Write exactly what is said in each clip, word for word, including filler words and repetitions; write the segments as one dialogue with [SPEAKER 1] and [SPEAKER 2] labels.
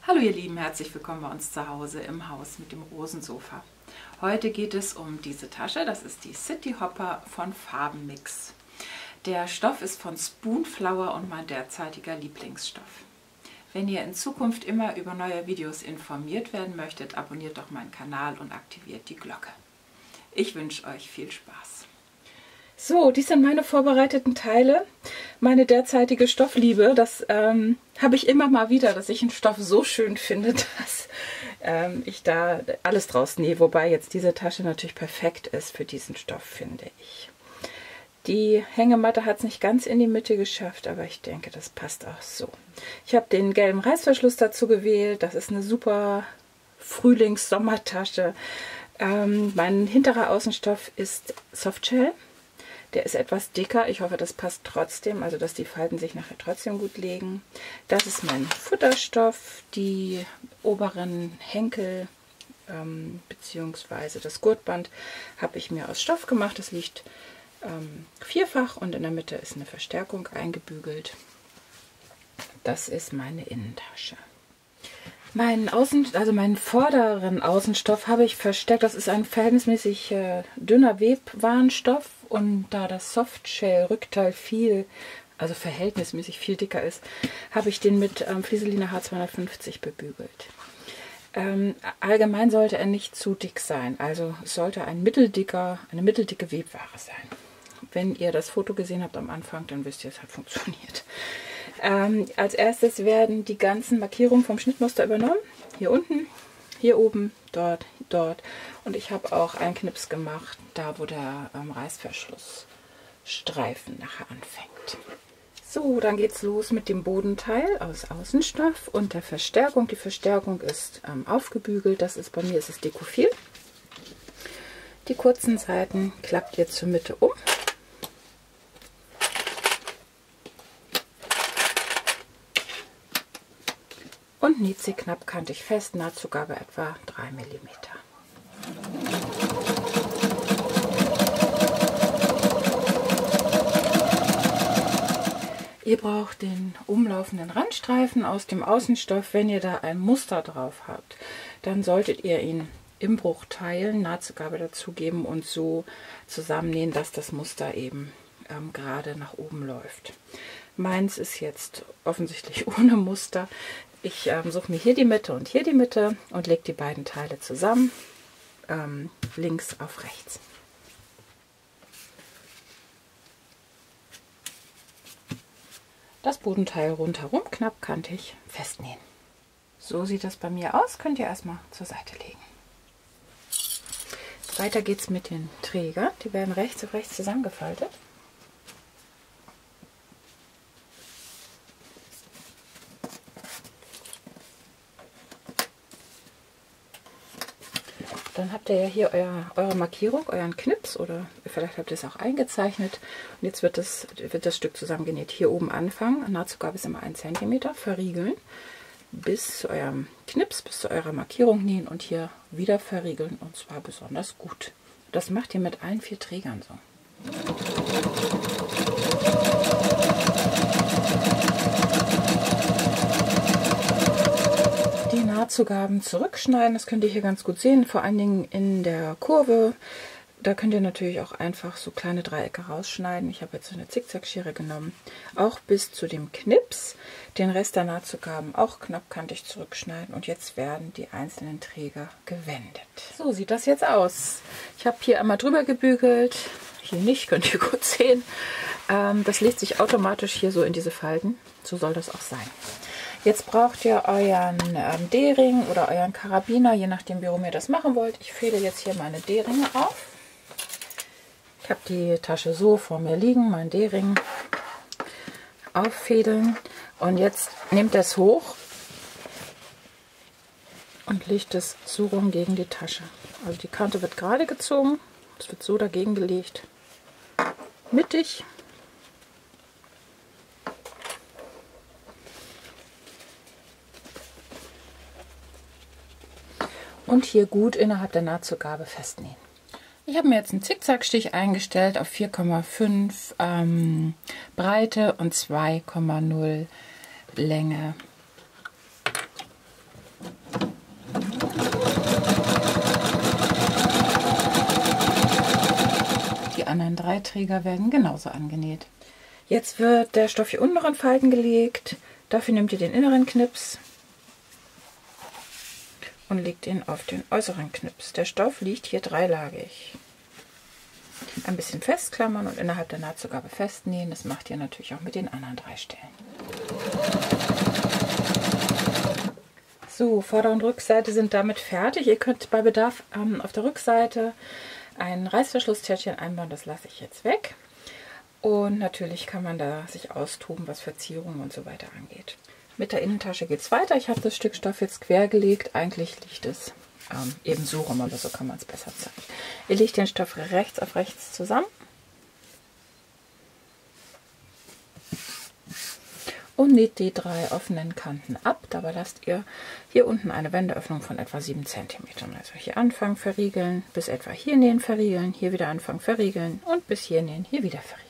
[SPEAKER 1] Hallo ihr Lieben, herzlich willkommen bei uns zu Hause im Haus mit dem Rosensofa. Heute geht es um diese Tasche, das ist die City Hopper von Farbenmix. Der Stoff ist von Spoonflower und mein derzeitiger Lieblingsstoff. Wenn ihr in Zukunft immer über neue Videos informiert werden möchtet, abonniert doch meinen Kanal und aktiviert die Glocke. Ich wünsche euch viel Spaß.
[SPEAKER 2] So, dies sind meine vorbereiteten Teile. Meine derzeitige Stoffliebe, das ähm, habe ich immer mal wieder, dass ich einen Stoff so schön finde, dass ähm, ich da alles draus nähe. Wobei jetzt diese Tasche natürlich perfekt ist für diesen Stoff, finde ich. Die Hängematte hat es nicht ganz in die Mitte geschafft, aber ich denke, das passt auch so. Ich habe den gelben Reißverschluss dazu gewählt. Das ist eine super Frühlings-Sommertasche. Ähm, mein hinterer Außenstoff ist Softshell. Der ist etwas dicker. Ich hoffe, das passt trotzdem, also dass die Falten sich nachher trotzdem gut legen. Das ist mein Futterstoff. Die oberen Henkel ähm, bzw. das Gurtband habe ich mir aus Stoff gemacht. Das liegt ähm, vierfach und in der Mitte ist eine Verstärkung eingebügelt. Das ist meine Innentasche. Meinen Außen, also meinen vorderen Außenstoff habe ich verstärkt. Das ist ein verhältnismäßig äh, dünner Webwarenstoff und da das Softshell-Rückteil viel, also verhältnismäßig viel dicker ist, habe ich den mit ähm, Flieselina H zweihundertfünfzig bebügelt. Ähm, allgemein sollte er nicht zu dick sein, also es sollte ein mitteldicker, eine mitteldicke Webware sein. Wenn ihr das Foto gesehen habt am Anfang, dann wisst ihr, es hat funktioniert. Ähm, als erstes werden die ganzen Markierungen vom Schnittmuster übernommen. Hier unten, hier oben, dort, dort. Und ich habe auch einen Knips gemacht, da wo der ähm, Reißverschlussstreifen nachher anfängt. So, dann geht's los mit dem Bodenteil aus Außenstoff und der Verstärkung. Die Verstärkung ist ähm, aufgebügelt. Das ist bei mir ist es Dekofil. Die kurzen Seiten klappt ihr zur Mitte um. Und näht sie knappkantig fest, Nahtzugabe etwa drei Millimeter. Ihr braucht den umlaufenden Randstreifen aus dem Außenstoff. Wenn ihr da ein Muster drauf habt, dann solltet ihr ihn im Bruch teilen, Nahtzugabe dazugeben und so zusammennähen, dass das Muster eben ähm, gerade nach oben läuft. Meins ist jetzt offensichtlich ohne Muster. Ich ähm, suche mir hier die Mitte und hier die Mitte und lege die beiden Teile zusammen, ähm, links auf rechts. Das Bodenteil rundherum knappkantig festnähen. So sieht das bei mir aus, könnt ihr erstmal zur Seite legen. Weiter geht's mit den Trägern, die werden rechts auf rechts zusammengefaltet. Dann habt ihr ja hier euer, eure Markierung, euren Knips oder vielleicht habt ihr es auch eingezeichnet. Und jetzt wird das, wird das Stück zusammengenäht. Hier oben anfangen, Nahtzugabe ist immer ein Zentimeter, verriegeln bis zu eurem Knips, bis zu eurer Markierung nähen und hier wieder verriegeln und zwar besonders gut. Das macht ihr mit allen vier Trägern so. Die Nahtzugaben zurückschneiden, das könnt ihr hier ganz gut sehen, vor allen Dingen in der Kurve. Da könnt ihr natürlich auch einfach so kleine Dreiecke rausschneiden. Ich habe jetzt so eine Zickzackschere genommen. Auch bis zu dem Knips. Den Rest der Nahtzugaben auch knappkantig zurückschneiden. Und jetzt werden die einzelnen Träger gewendet. So sieht das jetzt aus. Ich habe hier einmal drüber gebügelt. Hier nicht, könnt ihr gut sehen. Ähm, das legt sich automatisch hier so in diese Falten. So soll das auch sein. Jetzt braucht ihr euren ähm, D-Ring oder euren Karabiner, je nachdem, wie rum ihr das machen wollt. Ich fädle jetzt hier meine D-Ringe auf. Ich habe die Tasche so vor mir liegen, mein D-Ring auffädeln. Und jetzt nehmt das hoch und legt es so rum gegen die Tasche. Also die Kante wird gerade gezogen, es wird so dagegen gelegt, mittig. Und hier gut innerhalb der Nahtzugabe festnähen. Ich habe mir jetzt einen Zickzackstich eingestellt auf vier Komma fünf ähm, Breite und zwei Komma null Länge.
[SPEAKER 1] drei Träger werden genauso angenäht.
[SPEAKER 2] Jetzt wird der Stoff hier unten noch in Falten gelegt. Dafür nehmt ihr den inneren Knips und legt ihn auf den äußeren Knips. Der Stoff liegt hier dreilagig. Ein bisschen festklammern und innerhalb der Nahtzugabe festnähen. Das macht ihr natürlich auch mit den anderen drei Stellen. So, Vorder- und Rückseite sind damit fertig. Ihr könnt bei Bedarf ähm, auf der Rückseite ein Reißverschlusstäschchen einbauen. Das lasse ich jetzt weg. Und natürlich kann man da sich austoben, was Verzierungen und so weiter angeht. Mit der Innentasche geht es weiter. Ich habe das Stück Stoff jetzt quer gelegt. Eigentlich liegt es ähm, eben so rum, aber so kann man es besser zeigen. Ihr legt den Stoff rechts auf rechts zusammen. Und näht die drei offenen Kanten ab. Dabei lasst ihr hier unten eine Wendeöffnung von etwa sieben Zentimeter. Also hier anfangen, verriegeln, bis etwa hier nähen, verriegeln, hier wieder anfangen, verriegeln und bis hier nähen, hier wieder verriegeln.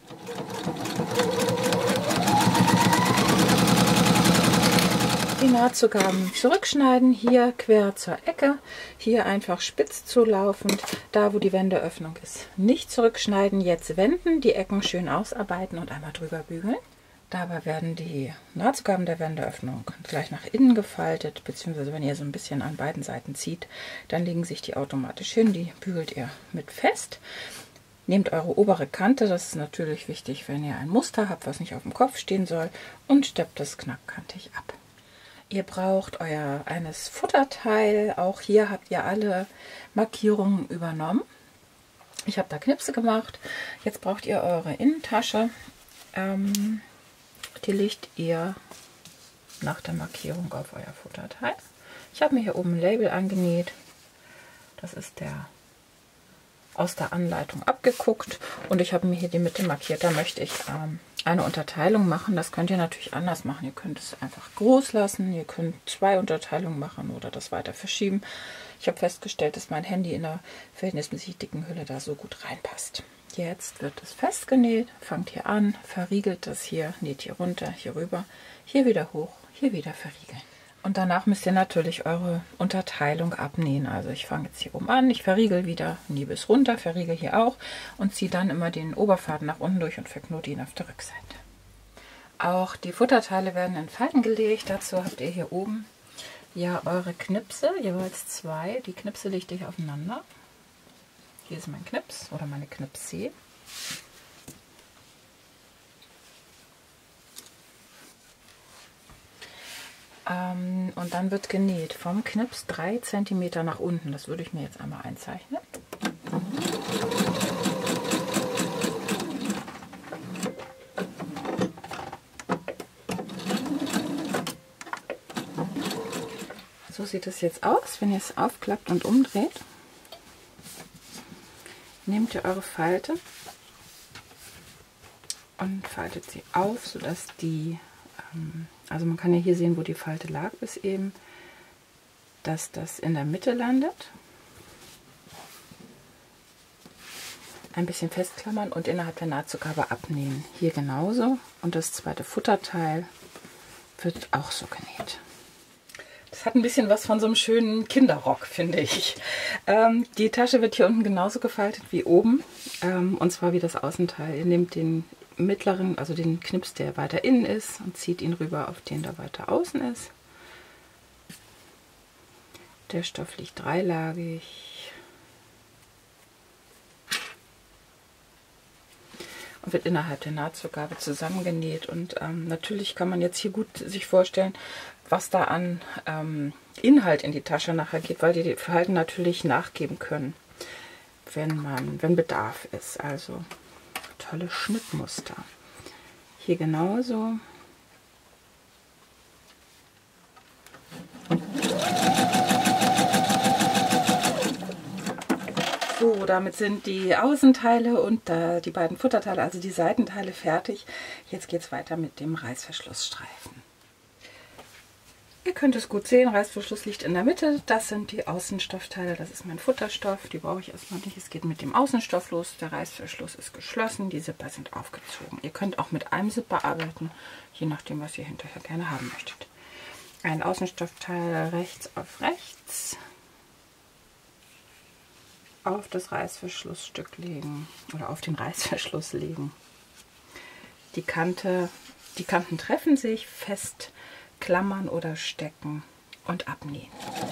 [SPEAKER 2] Die Nahtzugaben zurückschneiden, hier quer zur Ecke, hier einfach spitz zulaufend, da wo die Wendeöffnung ist, nicht zurückschneiden, jetzt wenden, die Ecken schön ausarbeiten und einmal drüber bügeln. Dabei werden die Nahtzugaben der Wendeöffnung gleich nach innen gefaltet, beziehungsweise wenn ihr so ein bisschen an beiden Seiten zieht, dann legen sich die automatisch hin, die bügelt ihr mit fest. Nehmt eure obere Kante, das ist natürlich wichtig, wenn ihr ein Muster habt, was nicht auf dem Kopf stehen soll, und steppt das knappkantig ab. Ihr braucht euer eines Futterteil, auch hier habt ihr alle Markierungen übernommen. Ich habe da Knipse gemacht, jetzt braucht ihr eure Innentasche. Ähm, Die legt ihr nach der Markierung auf euer Futterteil. Ich habe mir hier oben ein Label angenäht. Das ist der aus der Anleitung abgeguckt und ich habe mir hier die Mitte markiert. Da möchte ich ähm, eine Unterteilung machen. Das könnt ihr natürlich anders machen. Ihr könnt es einfach groß lassen. Ihr könnt zwei Unterteilungen machen oder das weiter verschieben. Ich habe festgestellt, dass mein Handy in einer verhältnismäßig dicken Hülle da so gut reinpasst. Jetzt wird es festgenäht, fangt hier an, verriegelt das hier, näht hier runter, hier rüber, hier wieder hoch, hier wieder verriegeln. Und danach müsst ihr natürlich eure Unterteilung abnähen. Also ich fange jetzt hier oben an, ich verriegel wieder, nähe bis runter, verriegel hier auch und ziehe dann immer den Oberfaden nach unten durch und verknote ihn auf der Rückseite. Auch die Futterteile werden in Falten gelegt. Dazu habt ihr hier oben ja eure Knipse, jeweils zwei. Die Knipse legt ihr hier aufeinander. Hier ist mein Knips oder meine Knipse. Ähm, und dann wird genäht vom Knips drei Zentimeter nach unten. Das würde ich mir jetzt einmal einzeichnen. So sieht es jetzt aus, wenn ihr es aufklappt und umdreht. Nehmt ihr eure Falte und faltet sie auf, sodass die, ähm, also man kann ja hier sehen, wo die Falte lag bis eben, dass das in der Mitte landet. Ein bisschen festklammern und innerhalb der Nahtzugabe abnähen. Hier genauso und das zweite Futterteil wird auch so genäht. Das hat ein bisschen was von so einem schönen Kinderrock, finde ich. Ähm, die Tasche wird hier unten genauso gefaltet wie oben. Ähm, und zwar wie das Außenteil. Ihr nehmt den mittleren, also den Knips, der weiter innen ist, und zieht ihn rüber auf den, der weiter außen ist. Der Stoff liegt dreilagig. Und wird innerhalb der Nahtzugabe zusammengenäht. Und ähm, natürlich kann man jetzt hier gut sich vorstellen, was da an ähm, Inhalt in die Tasche nachher geht, weil die Falten natürlich nachgeben können, wenn man, wenn Bedarf ist. Also tolle Schnittmuster. Hier genauso. So, damit sind die Außenteile und äh, die beiden Futterteile, also die Seitenteile, fertig. Jetzt geht es weiter mit dem Reißverschlussstreifen. Ihr könnt es gut sehen, Reißverschluss liegt in der Mitte. Das sind die Außenstoffteile, das ist mein Futterstoff. Die brauche ich erstmal nicht. Es geht mit dem Außenstoff los. Der Reißverschluss ist geschlossen, die Zipper sind aufgezogen. Ihr könnt auch mit einem Zipper arbeiten, je nachdem, was ihr hinterher gerne haben möchtet. Ein Außenstoffteil rechts auf rechts. auf das Reißverschlussstück legen oder auf den Reißverschluss legen. Die Kante, die Kanten treffen sich, fest klammern oder stecken und abnähen.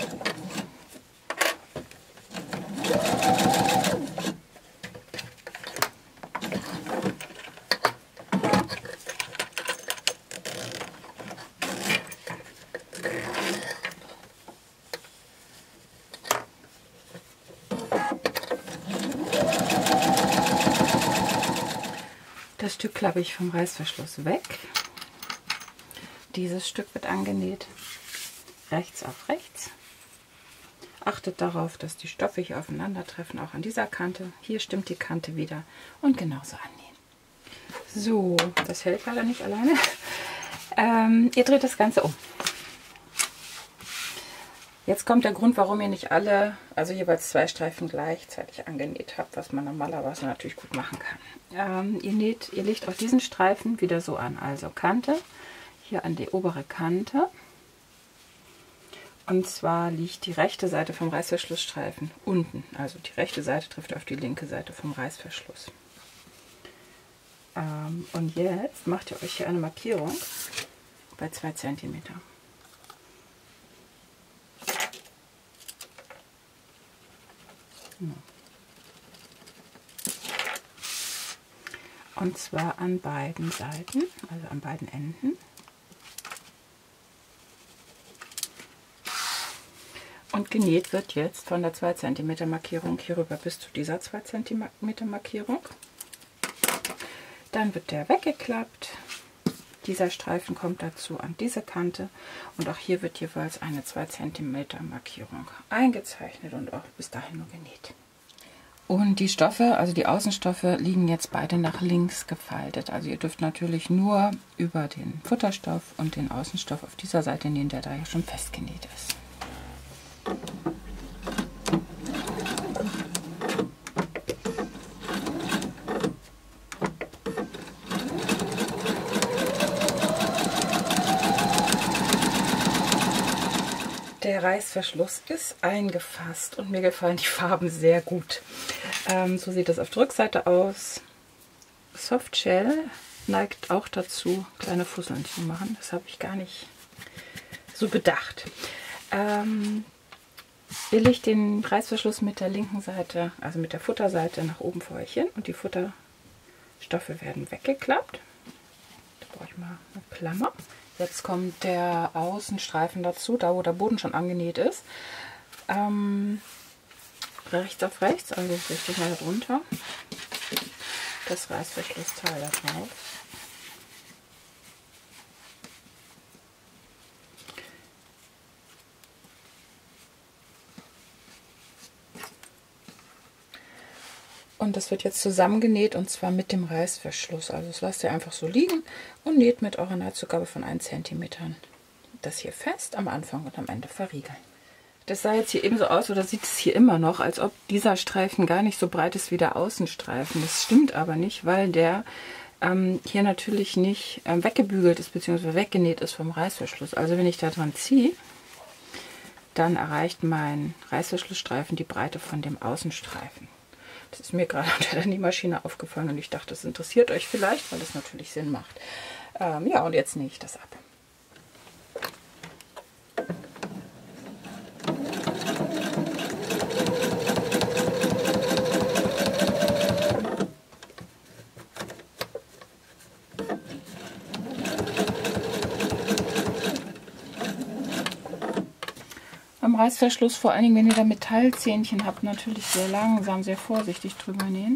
[SPEAKER 2] Das Stück klappe ich vom Reißverschluss weg. Dieses Stück wird angenäht, rechts auf rechts. Achtet darauf, dass die Stoffe hier aufeinandertreffen, auch an dieser Kante. Hier stimmt die Kante wieder und genauso annähen. So, das hält leider nicht alleine. Ähm, ihr dreht das Ganze um. Jetzt kommt der Grund, warum ihr nicht alle, also jeweils zwei Streifen gleichzeitig angenäht habt, was man normalerweise natürlich gut machen kann. Ähm, ihr näht, ihr legt auf diesen Streifen wieder so an, also Kante, hier an die obere Kante. Und zwar liegt die rechte Seite vom Reißverschlussstreifen unten, also die rechte Seite trifft auf die linke Seite vom Reißverschluss. Ähm, und jetzt macht ihr euch hier eine Markierung bei zwei Zentimeter. Und zwar an beiden Seiten, also an beiden Enden. Und genäht wird jetzt von der zwei Zentimeter Markierung hierüber bis zu dieser zwei Zentimeter Markierung. Dann wird der weggeklappt. Dieser Streifen kommt dazu an diese Kante und auch hier wird jeweils eine zwei Zentimeter Markierung eingezeichnet und auch bis dahin nur genäht. Und die Stoffe, also die Außenstoffe, liegen jetzt beide nach links gefaltet. Also ihr dürft natürlich nur über den Futterstoff und den Außenstoff auf dieser Seite nähen, der da ja schon festgenäht ist. Der Reißverschluss ist eingefasst und mir gefallen die Farben sehr gut. Ähm, so sieht das auf der Rückseite aus. Softshell neigt auch dazu, kleine Fusseln zu machen. Das habe ich gar nicht so bedacht. Ähm, ihr legt den Reißverschluss mit der linken Seite, also mit der Futterseite nach oben vor euch hin und die Futterstoffe werden weggeklappt. Da brauche ich mal eine Klammer. Jetzt kommt der Außenstreifen dazu, da wo der Boden schon angenäht ist. Ähm, rechts auf rechts, also richtig mal drunter. Das Reißverschlussteil da drauf. Und das wird jetzt zusammengenäht und zwar mit dem Reißverschluss. Also das lasst ihr einfach so liegen und näht mit eurer Nahtzugabe von ein Zentimeter das hier fest, am Anfang und am Ende verriegeln. Das sah jetzt hier eben so aus, oder sieht es hier immer noch, als ob dieser Streifen gar nicht so breit ist wie der Außenstreifen. Das stimmt aber nicht, weil der ähm, hier natürlich nicht ähm, weggebügelt ist bzw. weggenäht ist vom Reißverschluss. Also wenn ich da dran ziehe, dann erreicht mein Reißverschlussstreifen die Breite von dem Außenstreifen. Das ist mir gerade unter der Nähmaschine aufgefallen und ich dachte, das interessiert euch vielleicht, weil das natürlich Sinn macht. Ähm, ja, und jetzt nähe ich das ab. Beim Reißverschluss, vor allen Dingen, wenn ihr da Metallzähnchen habt, natürlich sehr langsam, sehr vorsichtig drüber nähen.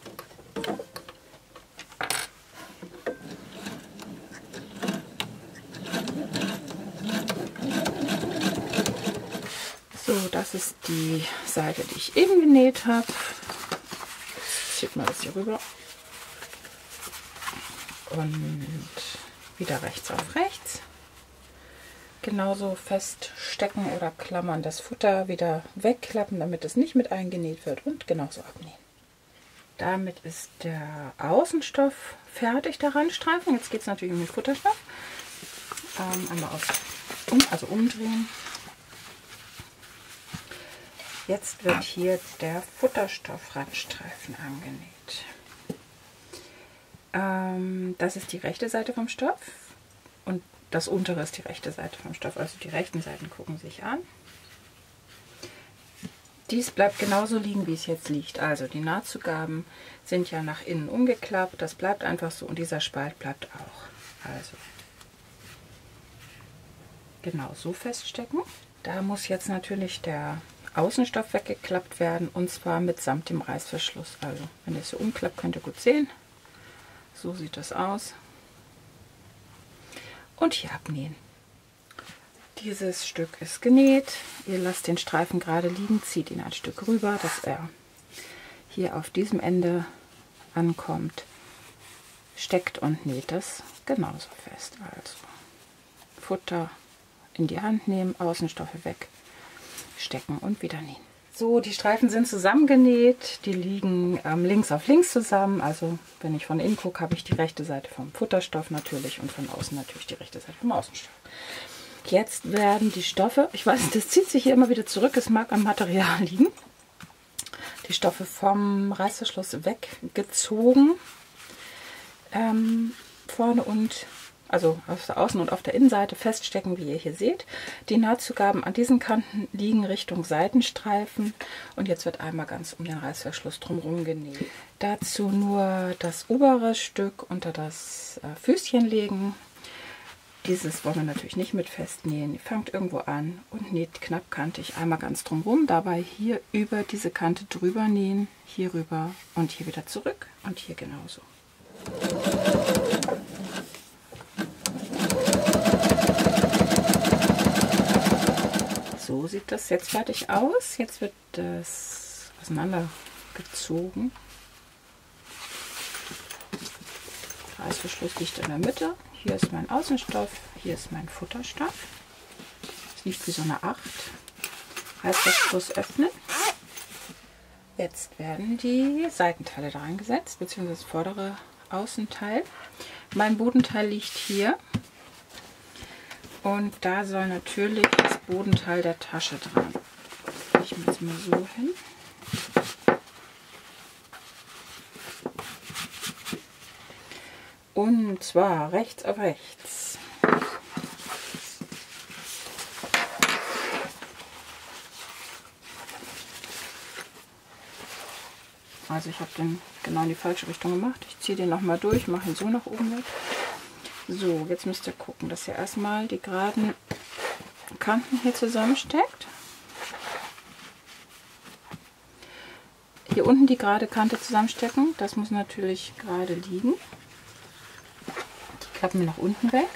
[SPEAKER 2] So, das ist die Seite, die ich eben genäht habe. Jetzt zieht man das hier rüber. Und wieder rechts auf rechts. Genauso feststecken oder klammern, das Futter wieder wegklappen, damit es nicht mit eingenäht wird und genauso abnähen. Damit ist der Außenstoff fertig, der Randstreifen. Jetzt geht es natürlich um den Futterstoff. Ähm, einmal auf, um, also umdrehen. Jetzt wird hier der Futterstoff-Randstreifen angenäht. Ähm, das ist die rechte Seite vom Stoff und das untere ist die rechte Seite vom Stoff. Also die rechten Seiten gucken sich an. Dies bleibt genauso liegen, wie es jetzt liegt. Also die Nahtzugaben sind ja nach innen umgeklappt. Das bleibt einfach so und dieser Spalt bleibt auch. Also genau so feststecken. Da muss jetzt natürlich der Außenstoff weggeklappt werden und zwar mitsamt dem Reißverschluss. Also wenn ihr es so umklappt, könnt ihr gut sehen. So sieht das aus. Und hier abnähen. Dieses Stück ist genäht. Ihr lasst den Streifen gerade liegen, zieht ihn ein Stück rüber, dass er hier auf diesem Ende ankommt. Steckt und näht das genauso fest. Also Futter in die Hand nehmen, Außenstoffe weg, stecken und wieder nähen. So, die Streifen sind zusammengenäht, die liegen ähm, links auf links zusammen. Also wenn ich von innen gucke, habe ich die rechte Seite vom Futterstoff natürlich und von außen natürlich die rechte Seite vom Außenstoff. Jetzt werden die Stoffe, ich weiß, das zieht sich hier immer wieder zurück, es mag am Material liegen, die Stoffe vom Reißverschluss weggezogen, ähm, vorne und also auf der Außen- und auf der Innenseite feststecken, wie ihr hier seht. Die Nahtzugaben an diesen Kanten liegen Richtung Seitenstreifen und jetzt wird einmal ganz um den Reißverschluss drumherum genäht. Dazu nur das obere Stück unter das äh, Füßchen legen. Dieses wollen wir natürlich nicht mit festnähen. Ihr fangt irgendwo an und näht knappkantig einmal ganz drumherum. Dabei hier über diese Kante drüber nähen, hier rüber und hier wieder zurück und hier genauso. So sieht das jetzt fertig aus. Jetzt wird das auseinandergezogen. Der Reißverschluss liegt in der Mitte. Hier ist mein Außenstoff, hier ist mein Futterstoff. Es liegt wie so eine acht. Reißverschluss öffnen. Jetzt werden die Seitenteile da reingesetzt, beziehungsweise das vordere Außenteil. Mein Bodenteil liegt hier. Und da soll natürlich das Bodenteil der Tasche dran. Ich mache es mal so hin. Und zwar rechts auf rechts. Also ich habe den genau in die falsche Richtung gemacht. Ich ziehe den nochmal durch, mache ihn so nach oben weg. So, jetzt müsst ihr gucken, dass ihr erstmal die geraden Kanten hier zusammensteckt. Hier unten die gerade Kante zusammenstecken. Das muss natürlich gerade liegen. Die klappen wir nach unten weg.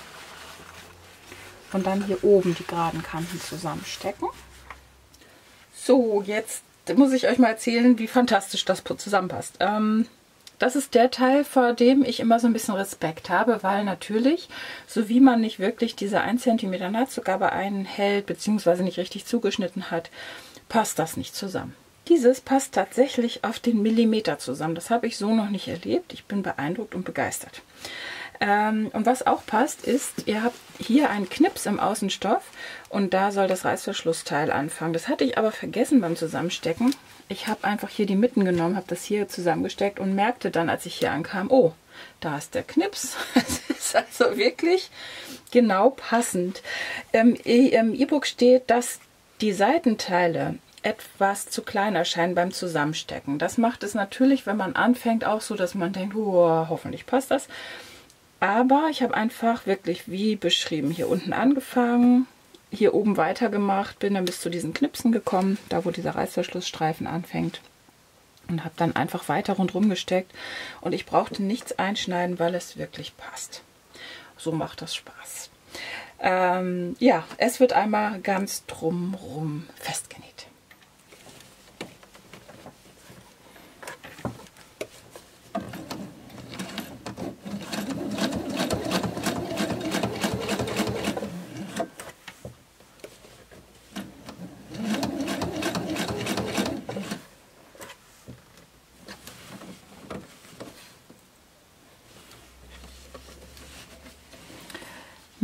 [SPEAKER 2] Und dann hier oben die geraden Kanten zusammenstecken. So, jetzt muss ich euch mal erzählen, wie fantastisch das zusammenpasst. Ähm, Das ist der Teil, vor dem ich immer so ein bisschen Respekt habe, weil natürlich, so wie man nicht wirklich diese ein Zentimeter Nahtzugabe einhält, beziehungsweise nicht richtig zugeschnitten hat, passt das nicht zusammen. Dieses passt tatsächlich auf den Millimeter zusammen. Das habe ich so noch nicht erlebt. Ich bin beeindruckt und begeistert. Ähm, und was auch passt, ist, ihr habt hier einen Knips im Außenstoff und da soll das Reißverschlussteil anfangen. Das hatte ich aber vergessen beim Zusammenstecken. Ich habe einfach hier die Mitten genommen, habe das hier zusammengesteckt und merkte dann, als ich hier ankam, oh, da ist der Knips. Das ist also wirklich genau passend. Ähm, Im E-Book steht, dass die Seitenteile etwas zu klein erscheinen beim Zusammenstecken. Das macht es natürlich, wenn man anfängt, auch so, dass man denkt, oh, hoffentlich passt das. Aber ich habe einfach wirklich wie beschrieben hier unten angefangen, hier oben weitergemacht, bin dann bis zu diesen Knipsen gekommen, da wo dieser Reißverschlussstreifen anfängt und habe dann einfach weiter rundherum gesteckt und ich brauchte nichts einschneiden, weil es wirklich passt. So macht das Spaß. Ähm, ja, es wird einmal ganz drumherum festgenäht.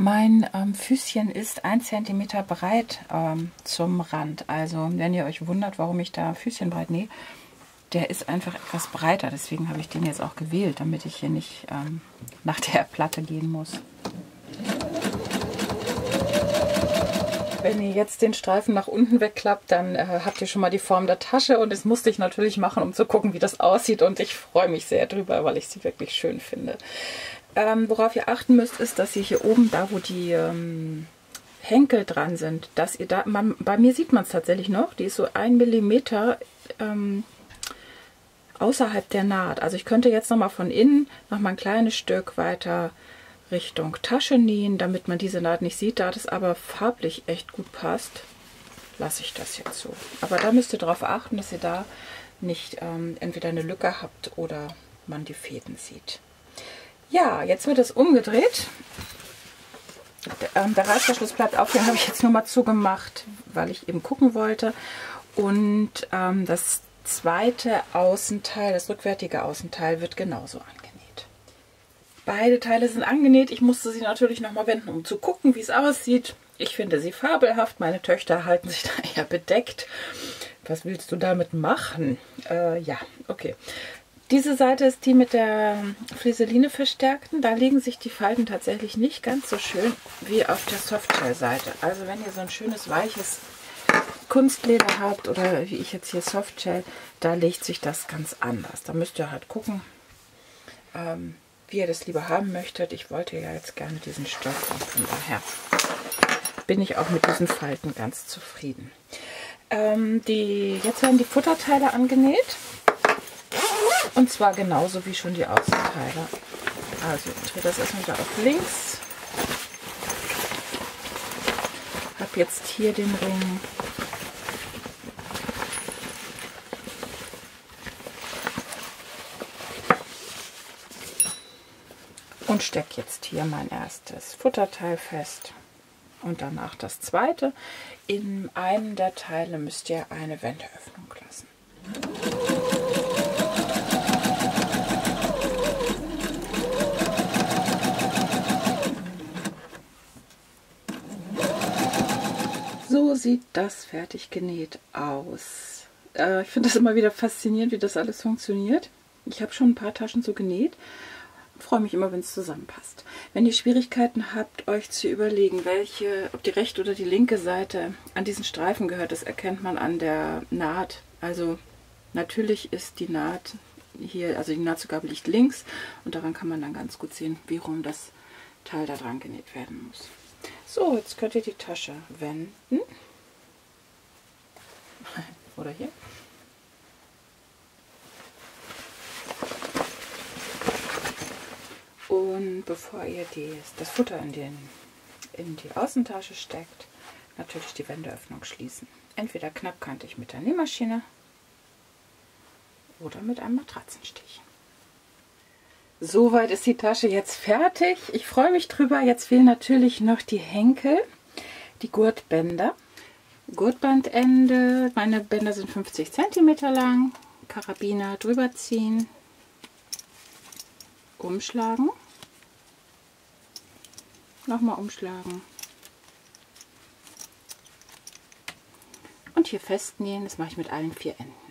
[SPEAKER 2] Mein ähm, Füßchen ist ein Zentimeter breit ähm, zum Rand. Also wenn ihr euch wundert, warum ich da Füßchen breit nähe, der ist einfach etwas breiter. Deswegen habe ich den jetzt auch gewählt, damit ich hier nicht ähm, nach der Platte gehen muss. Wenn ihr jetzt den Streifen nach unten wegklappt, dann äh, habt ihr schon mal die Form der Tasche. Und das musste ich natürlich machen, um zu gucken, wie das aussieht. Und ich freue mich sehr drüber, weil ich sie wirklich schön finde. Ähm, worauf ihr achten müsst, ist, dass ihr hier oben, da wo die ähm, Henkel dran sind, dass ihr da, man, bei mir sieht man es tatsächlich noch, die ist so ein Millimeter ähm, außerhalb der Naht. Also ich könnte jetzt nochmal von innen noch mal ein kleines Stück weiter Richtung Tasche nähen, damit man diese Naht nicht sieht. Da das aber farblich echt gut passt, lasse ich das jetzt so. Aber da müsst ihr darauf achten, dass ihr da nicht ähm, entweder eine Lücke habt oder man die Fäden sieht. Ja, jetzt wird es umgedreht. Der, ähm, der Reißverschluss bleibt auf, den habe ich jetzt nur mal zugemacht, weil ich eben gucken wollte. Und ähm, das zweite Außenteil, das rückwärtige Außenteil, wird genauso angenäht. Beide Teile sind angenäht. Ich musste sie natürlich nochmal wenden, um zu gucken, wie es aussieht. Ich finde sie fabelhaft. Meine Töchter halten sich da eher bedeckt. Was willst du damit machen? Äh, ja, okay. Diese Seite ist die mit der Flieseline verstärkten. Da legen sich die Falten tatsächlich nicht ganz so schön wie auf der Softshell-Seite. Also wenn ihr so ein schönes, weiches Kunstleder habt oder wie ich jetzt hier Softshell, da legt sich das ganz anders. Da müsst ihr halt gucken, ähm, wie ihr das lieber haben möchtet. Ich wollte ja jetzt gerne diesen Stoff und von daher bin ich auch mit diesen Falten ganz zufrieden. Ähm, die, jetzt werden die Futterteile angenäht. Und zwar genauso wie schon die Außenteile. Also ich drehe das erstmal wieder auf links. Habe jetzt hier den Ring. Und stecke jetzt hier mein erstes Futterteil fest. Und danach das zweite. In einem der Teile müsst ihr eine Wendeöffnung lassen. So sieht das fertig genäht aus. Äh, ich finde das immer wieder faszinierend, wie das alles funktioniert. Ich habe schon ein paar Taschen so genäht. Freue mich immer, wenn es zusammenpasst. Wenn ihr Schwierigkeiten habt, euch zu überlegen, welche, ob die rechte oder die linke Seite an diesen Streifen gehört, das erkennt man an der Naht. Also natürlich ist die Naht hier, also die Nahtzugabe liegt links und daran kann man dann ganz gut sehen, wie rum das Teil da dran genäht werden muss. So, jetzt könnt ihr die Tasche wenden. Oder hier. Und bevor ihr die, das Futter in, den, in die Außentasche steckt, natürlich die Wendeöffnung schließen. Entweder knappkantig mit der Nähmaschine oder mit einem Matratzenstich. Soweit ist die Tasche jetzt fertig. Ich freue mich drüber. Jetzt fehlen natürlich noch die Henkel, die Gurtbänder. Gurtbandende, meine Bänder sind fünfzig Zentimeter lang. Karabiner drüber ziehen. Umschlagen. Nochmal umschlagen. Und hier festnähen. Das mache ich mit allen vier Enden.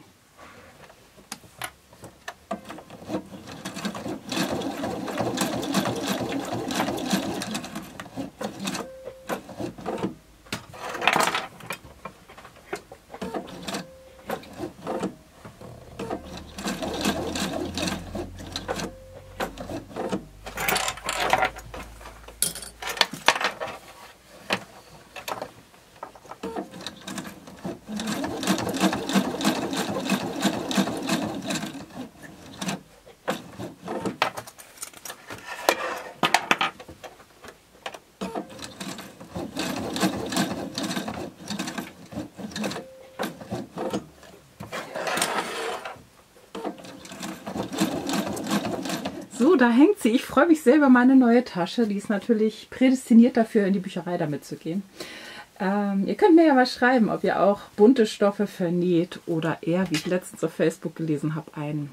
[SPEAKER 2] So, da hängt sie. Ich freue mich sehr über meine neue Tasche. Die ist natürlich prädestiniert dafür, in die Bücherei damit zu gehen. Ähm, ihr könnt mir ja mal schreiben, ob ihr auch bunte Stoffe vernäht oder eher, wie ich letztens auf Facebook gelesen habe, ein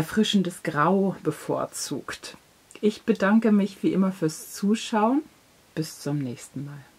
[SPEAKER 2] erfrischendes Grau bevorzugt. Ich bedanke mich wie immer fürs Zuschauen. bis zum nächsten Mal.